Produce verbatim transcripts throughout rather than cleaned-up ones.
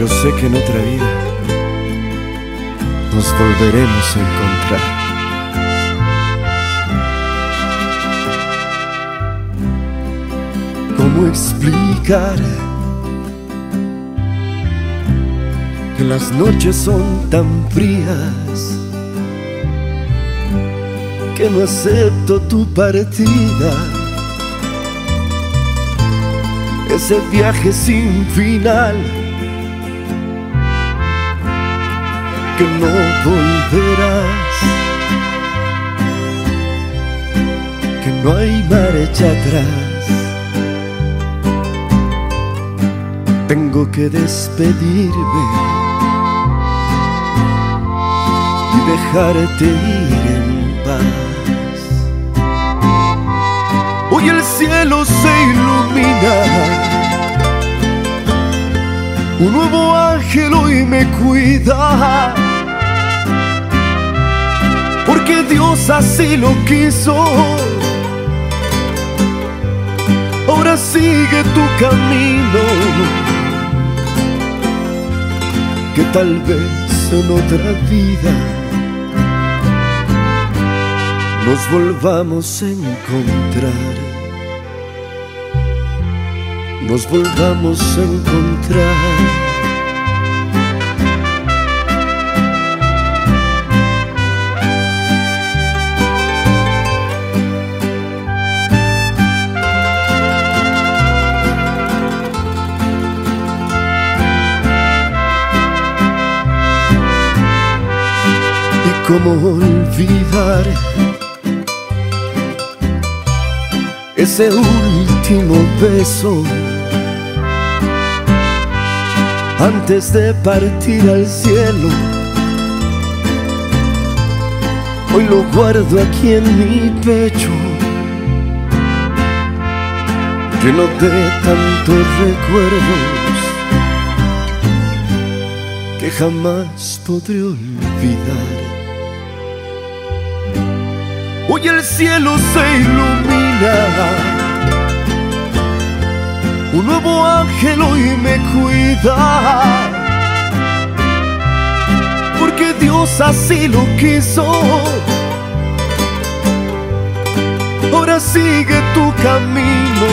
pero sé que en otra vida nos volveremos a encontrar. ¿Cómo explicar que las noches son tan frías, que no acepto tu partida? Ese viaje sin final que no volverás, que no hay marcha atrás. Tengo que despedirme y dejarte ir en paz. Hoy el cielo se ilumina, un nuevo ángel hoy me cuida, porque Dios así lo quiso. Ahora sigue tu camino, que tal vez en otra vida nos volvamos a encontrar, nos volvamos a encontrar. ¿Cómo olvidar ese último beso antes de partir al cielo? Hoy lo guardo aquí en mi pecho, lleno de tantos recuerdos que jamás podré olvidar. Hoy el cielo se ilumina, un nuevo ángel hoy me cuida, porque Dios así lo quiso. Ahora sigue tu camino,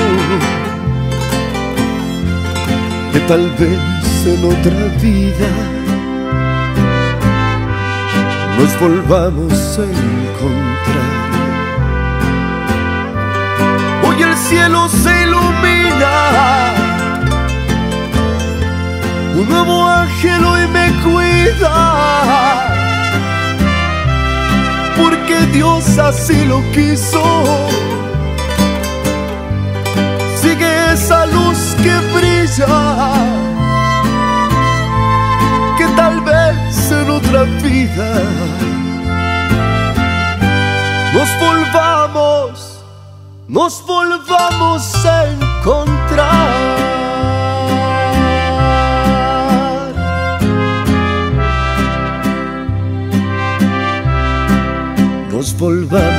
que tal vez en otra vida nos volvamos a encontrar. Hoy el cielo se ilumina, un nuevo ángel hoy me cuida, porque Dios así lo quiso. Sigue esa luz que brilla, que tal vez en otra vida nos volvamos, nos volvamos a encontrar. Nos volvamos